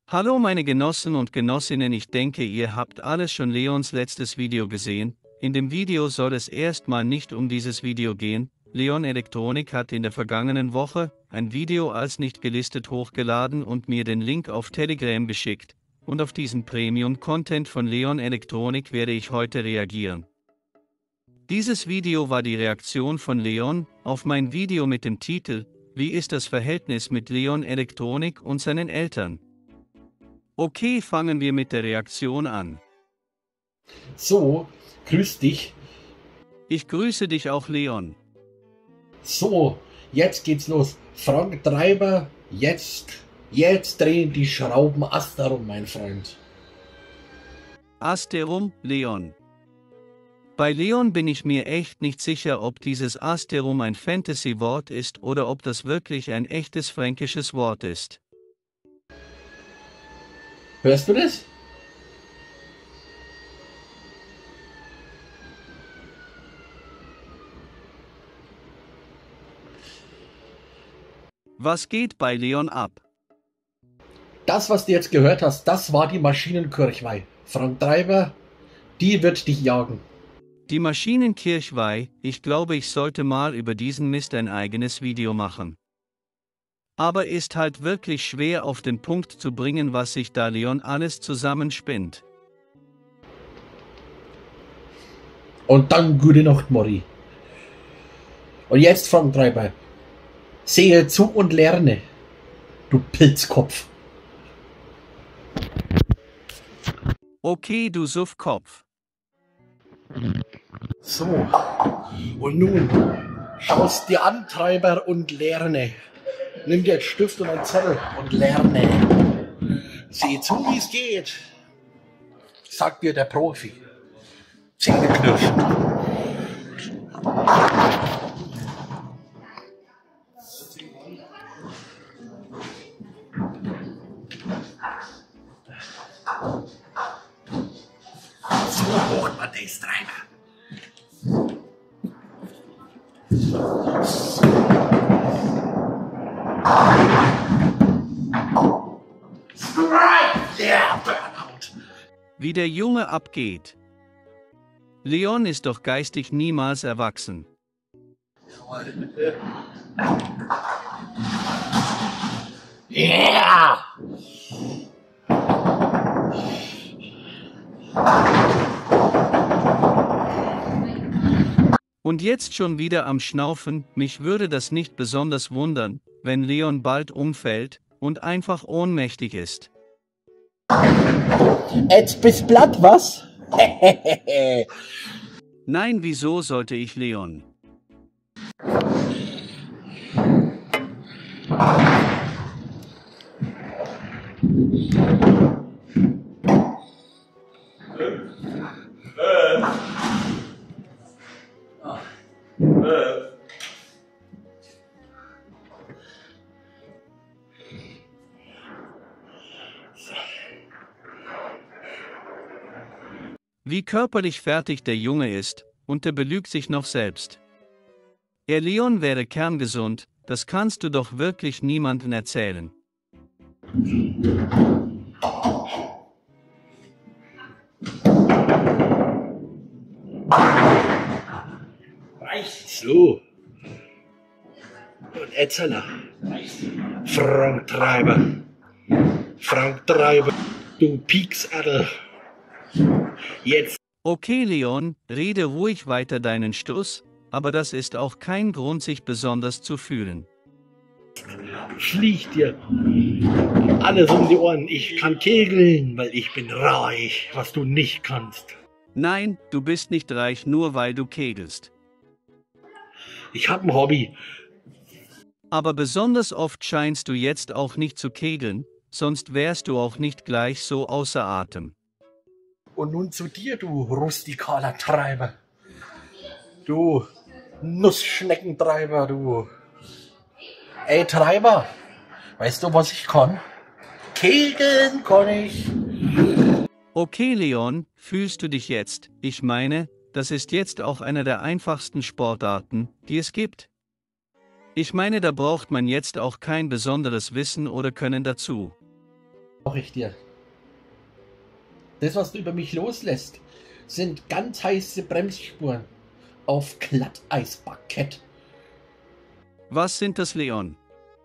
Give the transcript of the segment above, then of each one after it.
Hallo meine Genossen und Genossinnen, ich denke, ihr habt alles schon Leons letztes Video gesehen. In dem Video soll es erstmal nicht um dieses Video gehen. Leon Elektronik hat in der vergangenen Woche ein Video als nicht gelistet hochgeladen und mir den Link auf Telegram geschickt. Und auf diesen Premium-Content von Leon Elektronik werde ich heute reagieren. Dieses Video war die Reaktion von Leon auf mein Video mit dem Titel „Wie ist das Verhältnis mit Leon Elektronik und seinen Eltern?" Okay, fangen wir mit der Reaktion an. So, grüß dich. Ich grüße dich auch, Leon. So, jetzt geht's los. Frank Treiber, jetzt drehen die Schrauben Ast herum, mein Freund. Asterum, Leon. Bei Leon bin ich mir echt nicht sicher, ob dieses Asterum ein Fantasy-Wort ist oder ob das wirklich ein echtes fränkisches Wort ist. Hörst du das? Was geht bei Leon ab? Das, was du jetzt gehört hast, das war die Maschinenkirchweih. Frank Treiber, die wird dich jagen. Die Maschinenkirchweih, ich glaube, ich sollte mal über diesen Mist ein eigenes Video machen. Aber ist halt wirklich schwer auf den Punkt zu bringen, was sich da Leon alles zusammenspinnt. Und dann gute Nacht, Mori. Und jetzt, Frank Treiber, sehe zu und lerne, du Pilzkopf. Okay, du Suffkopf. So, und nun, schaust dir an, Treiber, und lerne. Nimm dir einen Stift und einen Zettel und lerne. Sieh zu, wie es geht. Sagt dir der Profi. Zähne knirschen. So macht man das, Treiber. Yeah, Burnout. Wie der Junge abgeht. Leon ist doch geistig niemals erwachsen. Yeah! Und jetzt schon wieder am Schnaufen, mich würde das nicht besonders wundern, wenn Leon bald umfällt und einfach ohnmächtig ist. Jetzt bist platt, was? Nein, wieso sollte ich Leon? Wie körperlich fertig der Junge ist, und er belügt sich noch selbst. Er Leon wäre kerngesund, das kannst du doch wirklich niemandem erzählen. So. Und Etzeler. Frank Treiber. Frank Treiber, du Pieksadel. Jetzt. Okay Leon, rede ruhig weiter deinen Stuss, aber das ist auch kein Grund, sich besonders zu fühlen. Fliegt dir alles um die Ohren. Ich kann kegeln, weil ich bin reich, was du nicht kannst. Nein, du bist nicht reich, nur weil du kegelst. Ich habe ein Hobby. Aber besonders oft scheinst du jetzt auch nicht zu kegeln, sonst wärst du auch nicht gleich so außer Atem. Und nun zu dir, du rustikaler Treiber. Du Nussschneckentreiber, du. Ey, Treiber, weißt du, was ich kann? Kegeln kann ich. Okay Leon, fühlst du dich jetzt? Ich meine, das ist jetzt auch eine der einfachsten Sportarten, die es gibt. Ich meine, da braucht man jetzt auch kein besonderes Wissen oder Können dazu. ich dir. Das, was du über mich loslässt, sind ganz heiße Bremsspuren auf Glatteisparkett. Was sind das, Leon?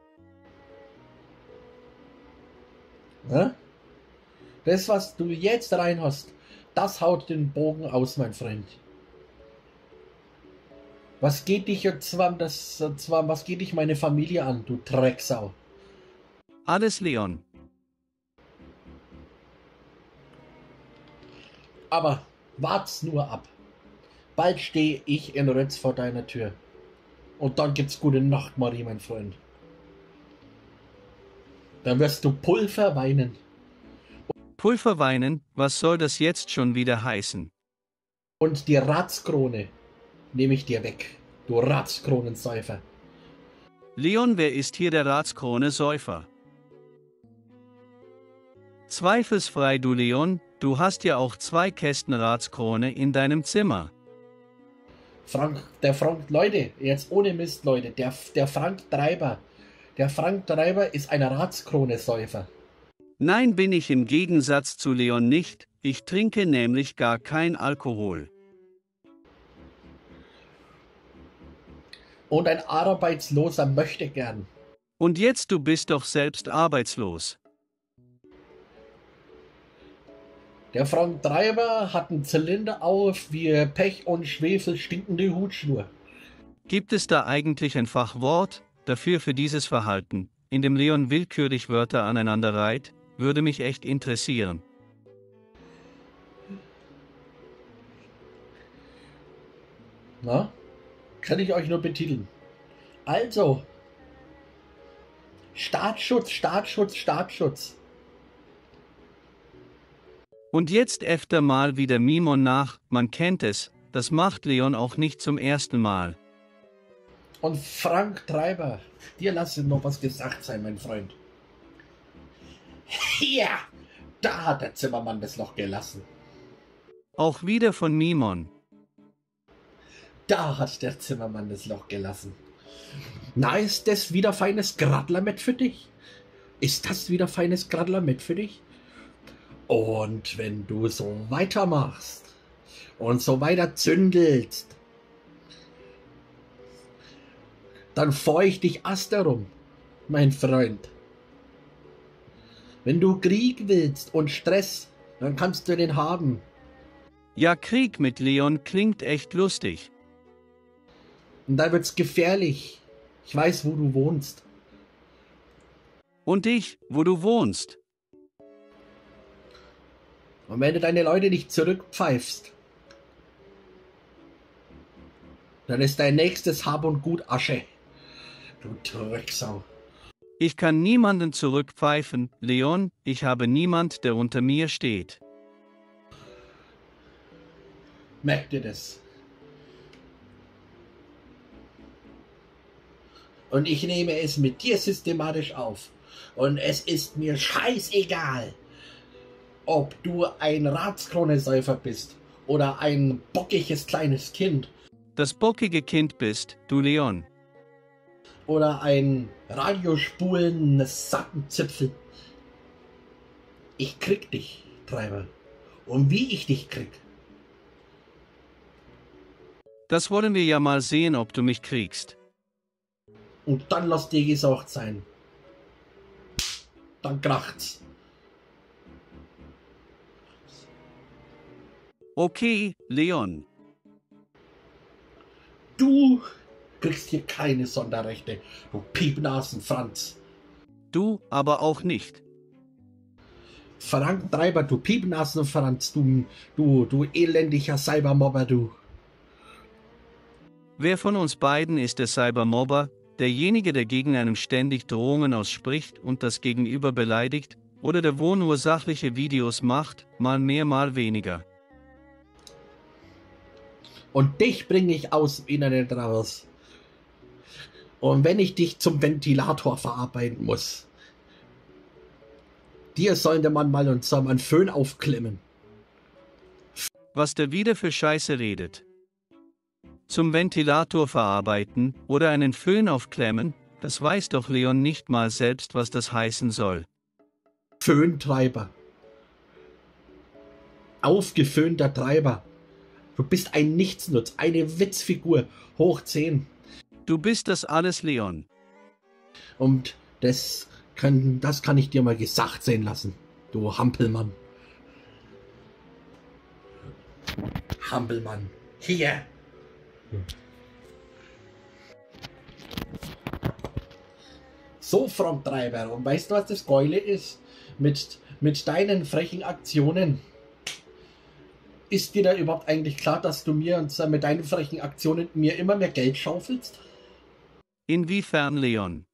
Ja? Das, was du jetzt rein hast, das haut den Bogen aus, mein Freund. Was geht dich jetzt was geht dich meine Familie an, du Drecksau? Alles, Leon. Aber wart's nur ab. Bald stehe ich in Rötz vor deiner Tür. Und dann gibt's gute Nacht, Marie, mein Freund. Dann wirst du Pulver weinen. Pulver weinen, was soll das jetzt schon wieder heißen? Und die Ratskrone nehme ich dir weg, du Ratskronensäufer. Leon, wer ist hier der Ratskrone-Säufer? Zweifelsfrei, du Leon, du hast ja auch 2 Kästen Ratskrone in deinem Zimmer. Leute, jetzt ohne Mist, Leute, der Frank Treiber ist ein Ratskrone-Säufer. Nein, bin ich im Gegensatz zu Leon nicht, ich trinke nämlich gar kein Alkohol. Und ein Arbeitsloser möchte gern. Und jetzt, du bist doch selbst arbeitslos. Der Frank Treiber hat einen Zylinder auf wie Pech und Schwefel stinkende Hutschnur. Gibt es da eigentlich ein Fachwort dafür für dieses Verhalten, in dem Leon willkürlich Wörter aneinander reiht? Würde mich echt interessieren. Na, kann ich euch nur betiteln. Also, Staatsschutz, Staatsschutz, Staatsschutz. Und jetzt öfter mal wieder Mimon nach, man kennt es, das macht Leon auch nicht zum ersten Mal. Und Frank Treiber, dir lasse noch was gesagt sein, mein Freund. Ja, da hat der Zimmermann das Loch gelassen. Auch wieder von Mimon. Da hat der Zimmermann das Loch gelassen. Na, ist das wieder feines Gradler für dich? Ist das wieder feines Gradler für dich? Und wenn du so weitermachst und so weiter zündelst, dann fahr ich dich Ast herum, mein Freund. Wenn du Krieg willst und Stress, dann kannst du den haben. Ja, Krieg mit Leon klingt echt lustig. Und da wird's gefährlich. Ich weiß, wo du wohnst. Und ich, wo du wohnst. Und wenn du deine Leute nicht zurückpfeifst, dann ist dein nächstes Hab und Gut Asche. Du Drecksau. Ich kann niemanden zurückpfeifen, Leon, ich habe niemand, der unter mir steht. Merk dir das. Und ich nehme es mit dir systematisch auf. Und es ist mir scheißegal, ob du ein Ratskronesäufer bist oder ein bockiges kleines Kind. Das bockige Kind bist, du Leon. Oder ein radiospulendes Sackenzipfel. Ich krieg dich, Treiber. Und wie ich dich krieg. Das wollen wir ja mal sehen, ob du mich kriegst. Und dann lass dir gesagt sein. Dann kracht's. Okay, Leon. Du kriegst hier keine Sonderrechte, du Piepnasen Franz. Du aber auch nicht. Frank Treiber, du Piepnasen Franz, du elendiger Cybermobber, du. Wer von uns beiden ist der Cybermobber, derjenige, der gegen einen ständig Drohungen ausspricht und das Gegenüber beleidigt, oder der wo nur sachliche Videos macht, mal mehr, mal weniger? Und dich bringe ich aus dem Internet raus. Und wenn ich dich zum Ventilator verarbeiten muss, dir sollte man mal und soll man Föhn aufklemmen. Was der wieder für Scheiße redet. Zum Ventilator verarbeiten oder einen Föhn aufklemmen, das weiß doch Leon nicht mal selbst, was das heißen soll. Föhntreiber. Aufgeföhnter Treiber. Du bist ein Nichtsnutz, eine Witzfigur, hoch 10. Du bist das alles, Leon. Und das kann ich dir mal gesagt sein lassen, du Hampelmann. Hampelmann. Hier. So, Fronttreiber. Und weißt du, was das Geile ist? Mit deinen frechen Aktionen. Ist dir da überhaupt eigentlich klar, dass du mir und mit deinen frechen Aktionen mir immer mehr Geld schaufelst? Inwiefern, Leon?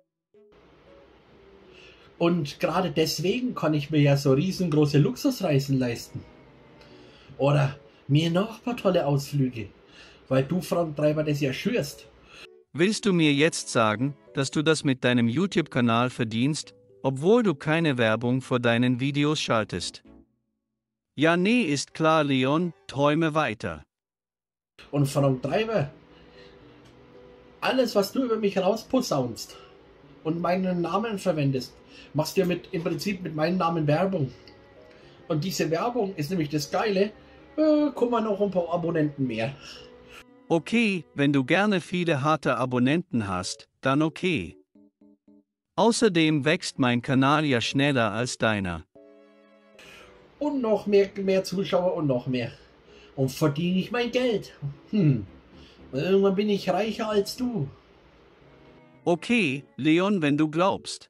Und gerade deswegen kann ich mir ja so riesengroße Luxusreisen leisten. Oder mir noch ein paar tolle Ausflüge, weil du, Fronttreiber, das ja schürst. Willst du mir jetzt sagen, dass du das mit deinem YouTube-Kanal verdienst, obwohl du keine Werbung vor deinen Videos schaltest? Ja, nee, ist klar, Leon, träume weiter. Und Fronttreiber, alles, was du über mich rausposaunst und meinen Namen verwendest, machst du ja im Prinzip mit meinem Namen Werbung. Und diese Werbung ist nämlich das Geile, kommen noch ein paar Abonnenten mehr. Okay, wenn du gerne viele harte Abonnenten hast, dann okay. Außerdem wächst mein Kanal ja schneller als deiner. Und noch mehr Zuschauer und noch mehr. Und verdiene ich mein Geld. Irgendwann bin ich reicher als du. Okay, Leon, wenn du glaubst.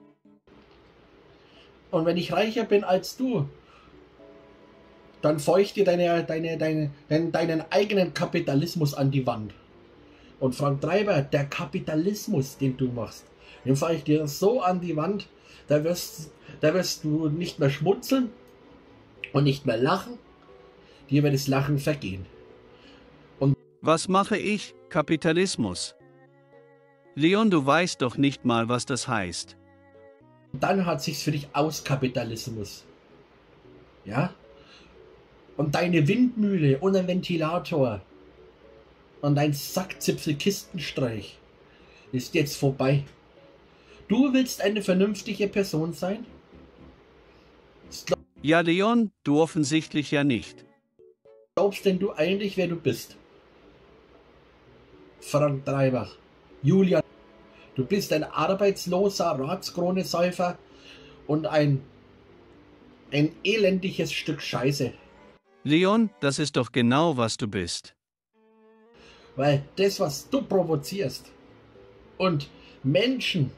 Und wenn ich reicher bin als du, dann feuchte deinen eigenen Kapitalismus an die Wand. Und Fronttreiber, der Kapitalismus, den du machst, den feuchte dir so an die Wand, da wirst du nicht mehr schmunzeln und nicht mehr lachen. Dir wird das Lachen vergehen. Und was mache ich, Kapitalismus? Leon, du weißt doch nicht mal, was das heißt. dann hat sich's für dich aus, Kapitalismus. Ja? Und deine Windmühle und ein Ventilator und dein Sackzipfel-Kistenstreich ist jetzt vorbei. Du willst eine vernünftige Person sein? Ja, Leon, du offensichtlich ja nicht. Glaubst denn du eigentlich, wer du bist? Frank Dreibach, Julian, du bist ein arbeitsloser Ratskronesäufer und ein elendiges Stück Scheiße. Leon, das ist doch genau, was du bist. Weil das, was du provozierst und Menschen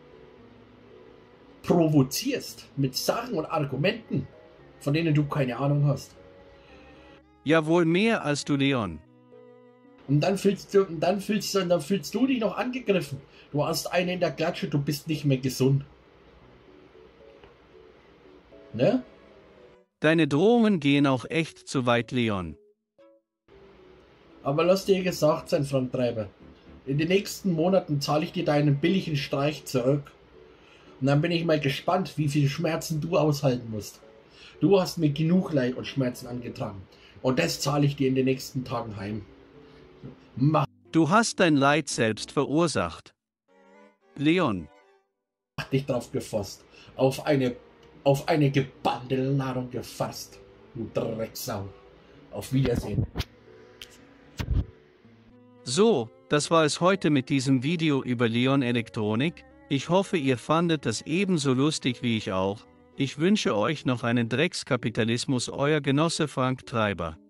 provozierst mit Sachen und Argumenten, von denen du keine Ahnung hast. Ja, wohl mehr als du, Leon. Und dann fühlst du dich noch angegriffen. Du hast einen in der Klatsche, du bist nicht mehr gesund. Ne? Deine Drohungen gehen auch echt zu weit, Leon. Aber lass dir gesagt sein, Frank Treiber. In den nächsten Monaten zahle ich dir deinen billigen Streich zurück. Und dann bin ich mal gespannt, wie viel Schmerzen du aushalten musst. Du hast mir genug Leid und Schmerzen angetragen. Und das zahle ich dir in den nächsten Tagen heim. Mach Du hast dein Leid selbst verursacht. Leon. dich drauf gefasst. Auf eine geballte Ladung gefasst. Du Drecksau. Auf Wiedersehen. So, das war es heute mit diesem Video über Leon Elektronik. Ich hoffe, ihr fandet das ebenso lustig wie ich auch. Ich wünsche euch noch einen Dreckskapitalismus, euer Genosse Frank Treiber.